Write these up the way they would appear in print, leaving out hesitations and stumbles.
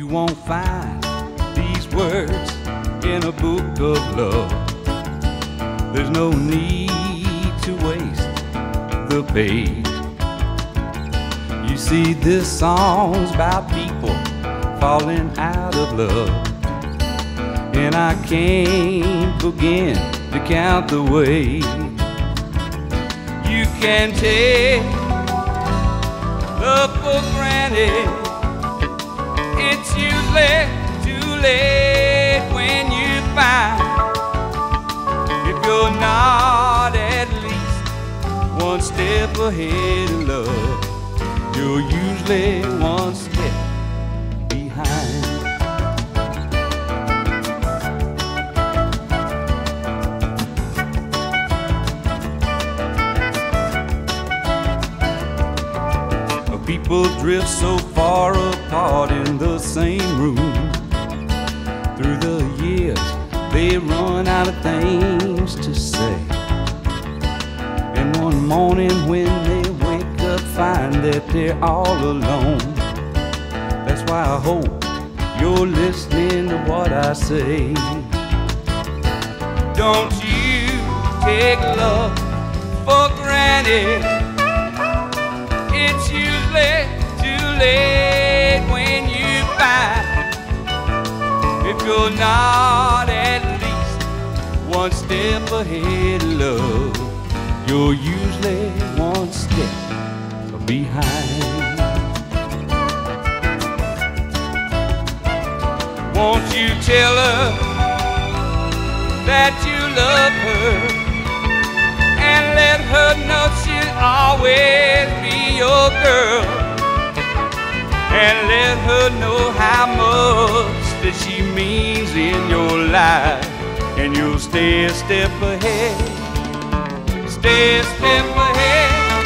won't find these words in a book of love. There's no need to waste the page. You see, this song's about people falling out of love, and I can't begin to count the ways you can take love for granted. It's usually too late when you find, if you're not at least one step ahead of love, you're usually one step behind. People drift so far apart in the same room. Through the years, they run out of things to say. And one morning when they wake up, find that they're all alone. That's why I hope you're listening to what I say. Don't you take love for granted. It's usually too late when you find, if you're not at least one step ahead of love, you're usually one step behind. Won't you tell her that you love her, and let her know she'll always be your girl, and let her know how much that she means in your life, and you'll stay a step ahead, stay a step ahead.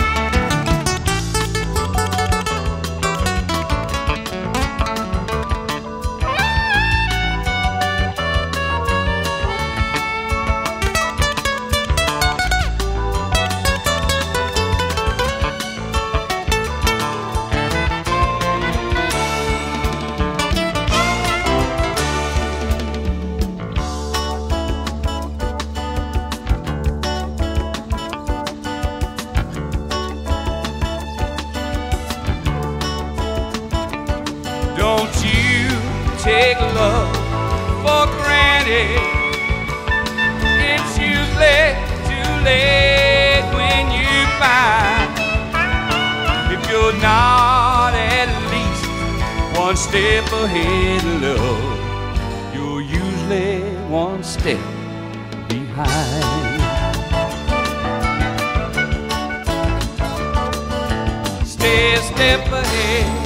Don't you take love for granted. It's usually too late when you find, if you're not at least one step ahead of love, you're usually one step behind. Stay a step ahead.